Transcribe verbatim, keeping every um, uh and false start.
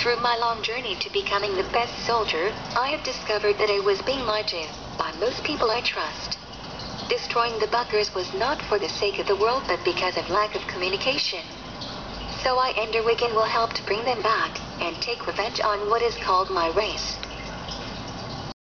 Through my long journey to becoming the best soldier, I have discovered that I was being lied to by most people I trust. Destroying the buggers was not for the sake of the world but because of lack of communication. So I, Ender Wiggin, will help to bring them back and take revenge on what is called my race.